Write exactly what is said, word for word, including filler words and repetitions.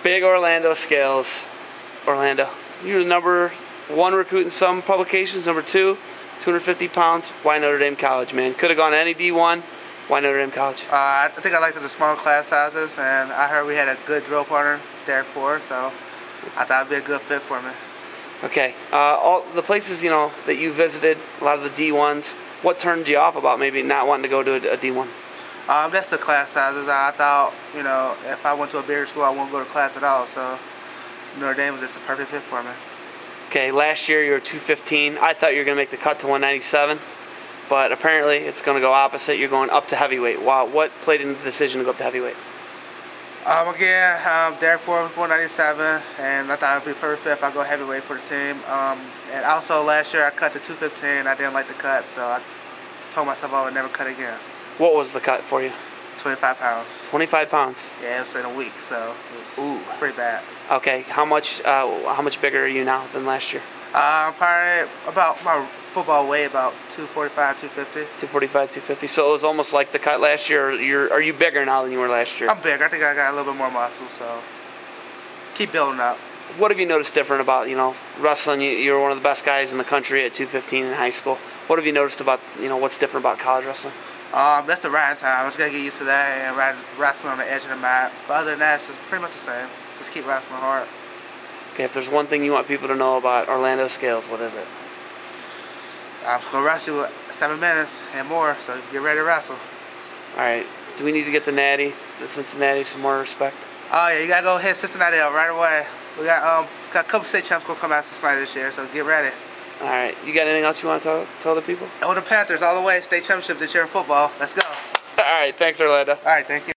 Big Orlando Scales. Orlando. You're the number one recruit in some publications. Number two, two hundred fifty pounds. Why Notre Dame College, man? Could have gone to any D one. Why Notre Dame College? Uh, I think I liked the smaller class sizes, and I heard we had a good drill partner, Derek Ford, so I thought it'd be a good fit for me. Okay. Uh, all the places, you know, that you visited, a lot of the D ones, what turned you off about maybe not wanting to go to a, a D one? Um, that's the class sizes. I thought, you know, if I went to a bigger school, I wouldn't go to class at all, so Notre Dame was just a perfect fit for me. Okay, last year you were two fifteen. I thought you were going to make the cut to one ninety-seven, but apparently it's going to go opposite. You're going up to heavyweight. Wow, what played into the decision to go up to heavyweight? Um, again, um, Derek Ford was one ninety-seven, and I thought it would be perfect fit if I go heavyweight for the team. Um, and also last year I cut to two fifteen. I didn't like the cut, so I told myself I would never cut again. What was the cut for you? twenty-five pounds. twenty-five pounds. Yeah, it was in a week, so it was Ooh. pretty bad. Okay, how much uh, how much bigger are you now than last year? Uh, I'm probably about my football weight, about two forty-five, two fifty. two forty-five, two fifty. So it was almost like the cut last year. You're, are you bigger now than you were last year? I'm big. I think I got a little bit more muscle, so keep building up. What have you noticed different about, you know, wrestling? You, you were one of the best guys in the country at two fifteen in high school. What have you noticed about, you know, what's different about college wrestling? Um, that's the riding time. I'm just going to get used to that and ride, wrestling on the edge of the mat. But other than that, it's just pretty much the same. Just keep wrestling hard. Okay, if there's one thing you want people to know about Orlando Scales, what is it? I'm just going to wrestle you seven minutes and more, so get ready to wrestle. All right. Do we need to get the Natty, the Cincinnati, some more respect? Oh, yeah, you got to go hit Cincinnati up right away. We got, um, got a couple state champs going to come out of Cincinnati this year, so get ready. All right. You got anything else you want to tell, tell the people? Oh, the Panthers all the way, state championship this year in football. Let's go. All right. Thanks, Orlando. All right, thank you.